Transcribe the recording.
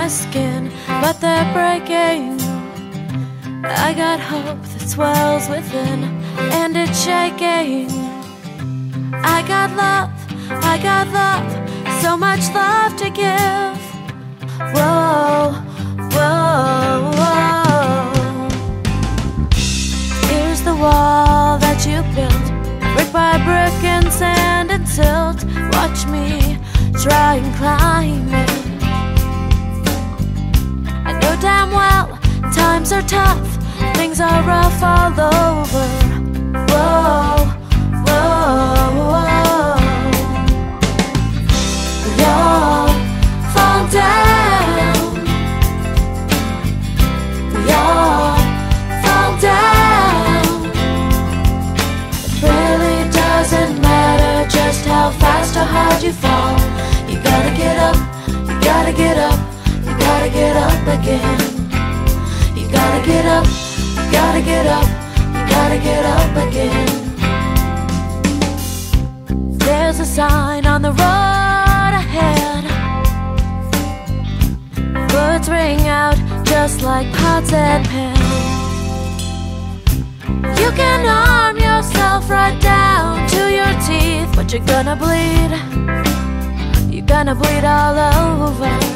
my skin, but they're breaking. I got hope that swells within, and it's shaking. I got love, so much love to give. Whoa, whoa, whoa. Here's the wall that you built, brick by brick and sand and silt. Watch me try and climb it. I know damn well times are tough, things are rough all over. Whoa, whoa, whoa. We all fall down. We all fall down. It really doesn't matter just how fast or hard you fall. You gotta get up, you gotta get up, you gotta get up again. You gotta get up, you gotta get up, you gotta get up again. There's a sign on the road ahead. Words ring out just like pots and pans. You can arm yourself right down to your teeth, but you're gonna bleed. You're gonna bleed all over.